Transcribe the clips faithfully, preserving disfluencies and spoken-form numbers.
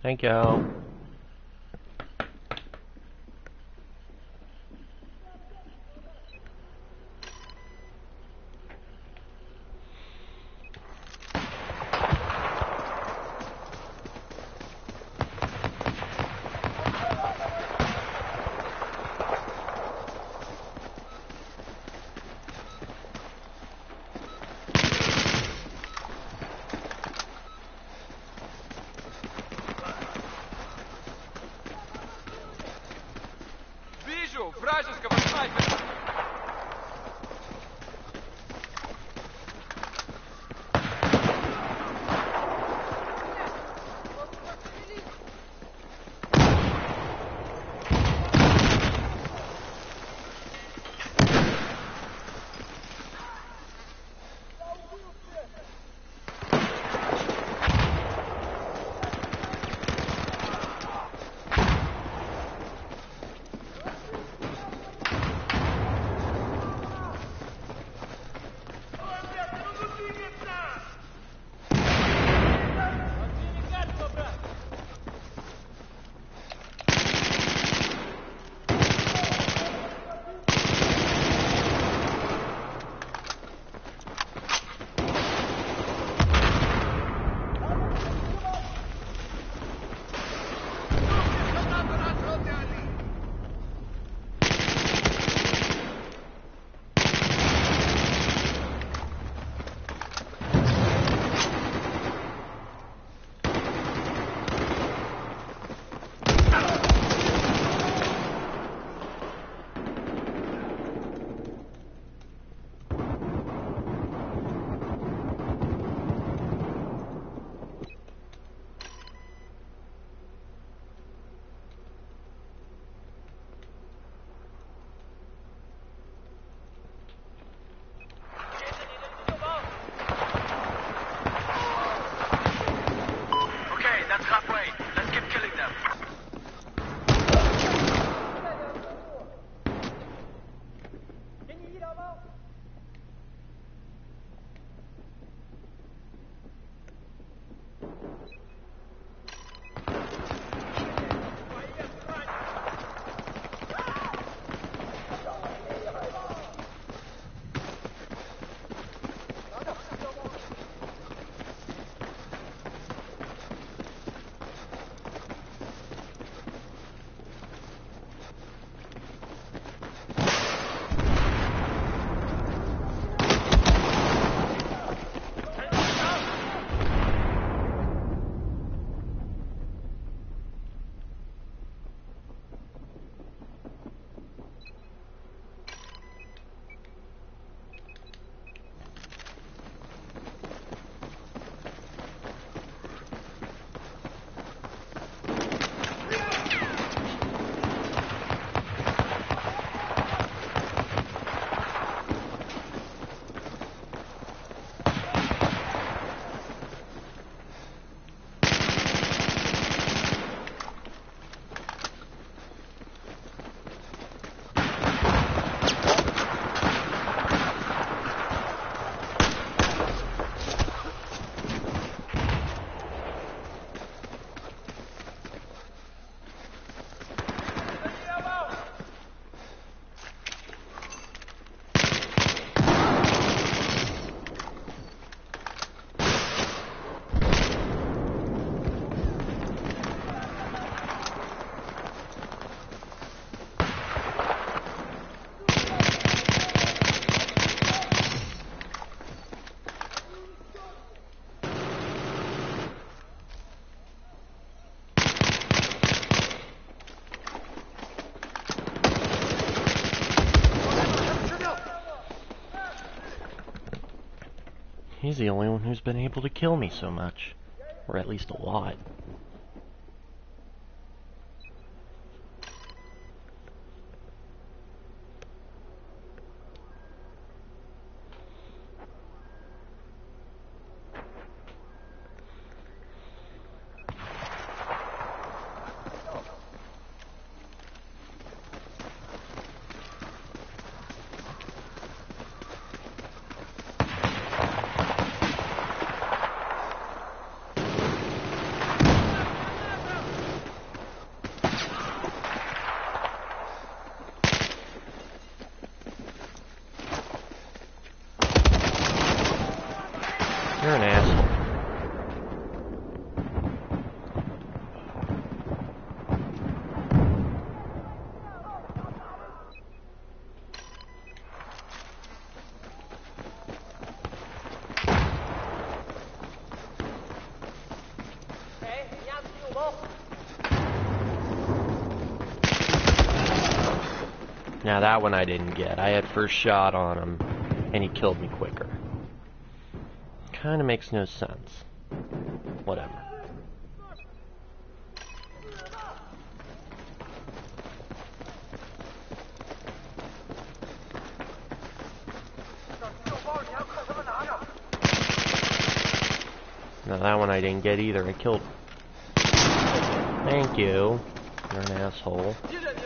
Thank you. Вражеского снайпера! He's the only one who's been able to kill me so much. Or at least a lot. Now that one I didn't get. I had first shot on him, and he killed me quicker. Kinda makes no sense. Whatever. Now that one I didn't get either. I killed. Thank you. You're an asshole.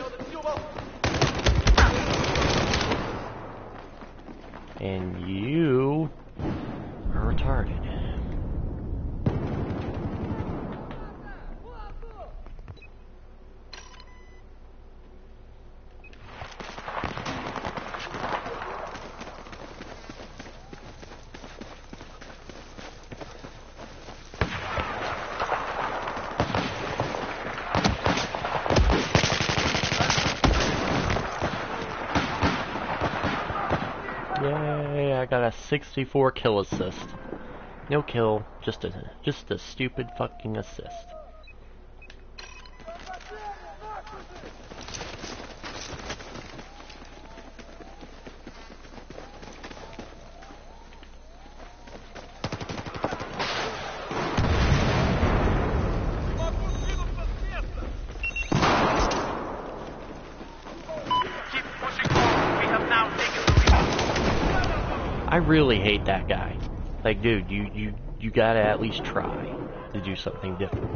And you are retarded. Yay, I got a sixty-four kill assist. No kill, just a just a stupid fucking assist. I really hate that guy. Like, dude, you, you, you gotta at least try to do something different.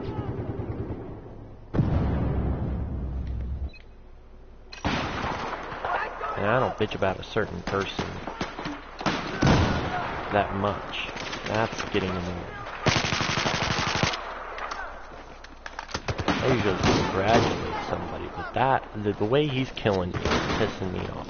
And I don't bitch about a certain person that much. That's getting annoying. I usually congratulate somebody, but that, the, the way he's killing me is pissing me off.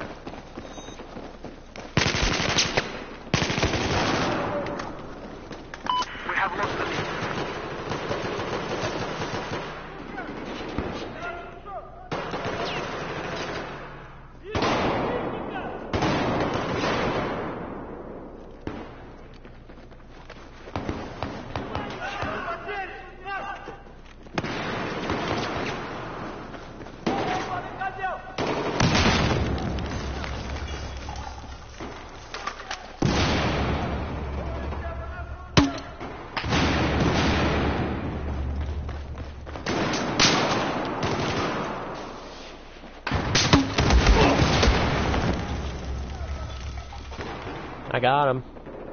I got him.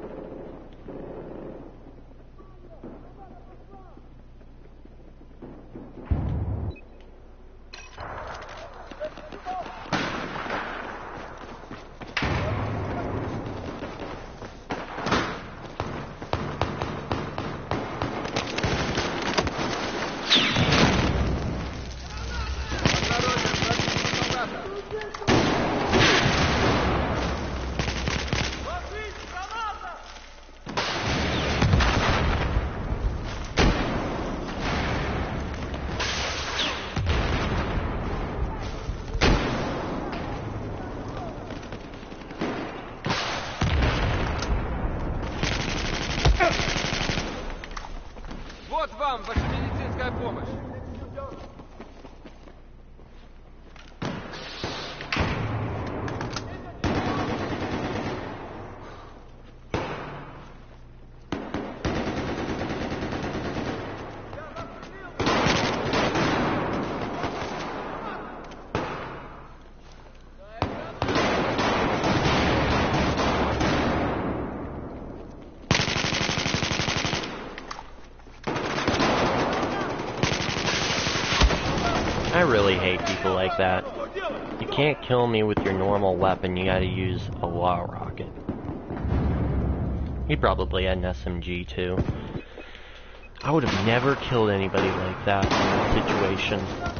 Вот вам ваша медицинская помощь. I really hate people like that. You can't kill me with your normal weapon, you gotta use a wall rocket. He probably had an S M G too. I would have never killed anybody like that in that situation.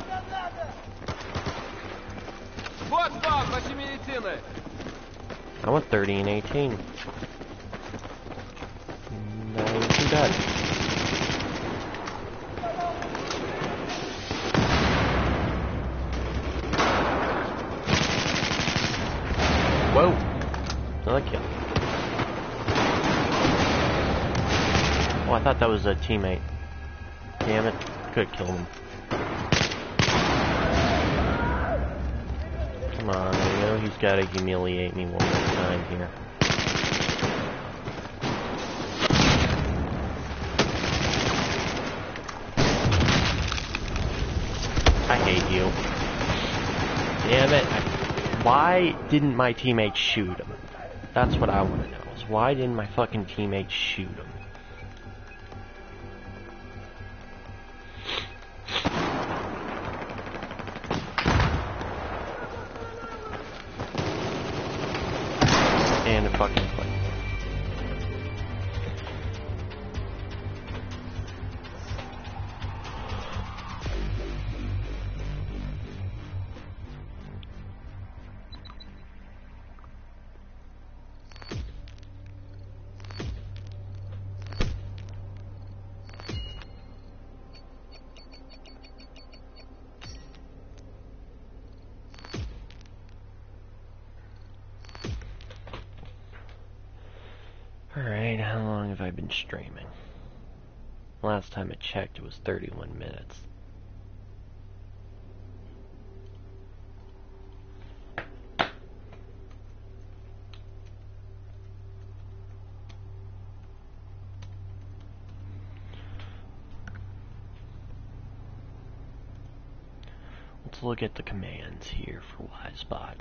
Вот вам ваши медицины. I went thirty and eighteen. Not even too bad. Whoa! Another kill. Oh, I thought that was a teammate. Damn it. Could have killed him. Come on, he's gotta humiliate me one more time here. I hate you. Damn it. Why didn't my teammates shoot him? That's what I want to know, is why didn't my fucking teammates shoot him? And a fucking plane. Alright, how long have I been streaming? Last time I checked it was thirty-one minutes. Let's look at the commands here for WiseBot.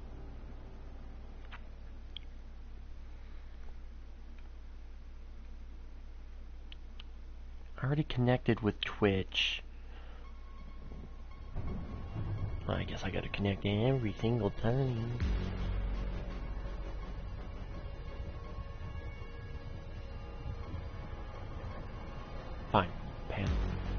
Already connected with Twitch. Well, I guess I gotta connect every single time. Fine, Pam.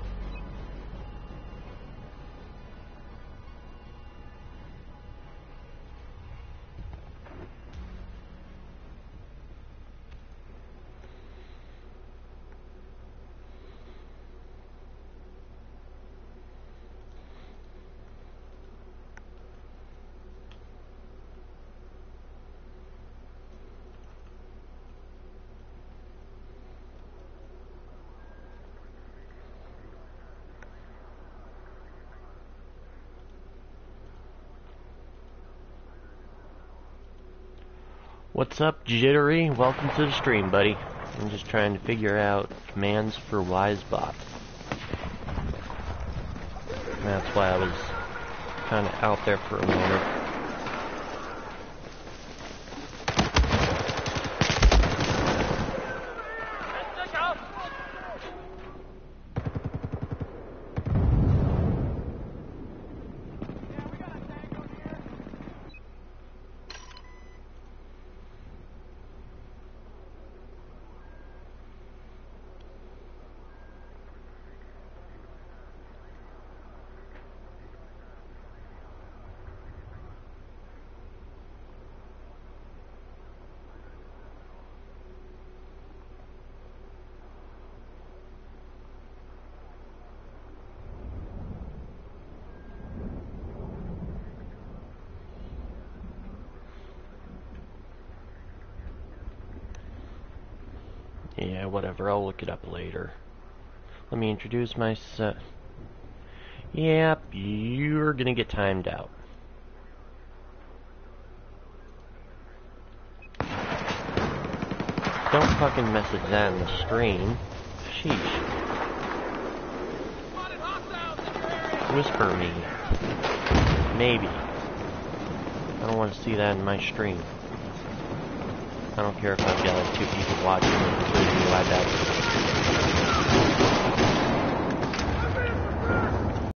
What's up, Jittery? Welcome to the stream, buddy. I'm just trying to figure out commands for WiseBot. That's why I was kind of out there for a moment. Yeah, whatever, I'll look it up later. Let me introduce myself. Yep, you're gonna get timed out. Don't fucking message that in the stream. Sheesh. Whisper me. Maybe. I don't want to see that in my stream. I don't care if I've got like two people watching, including you, I bet.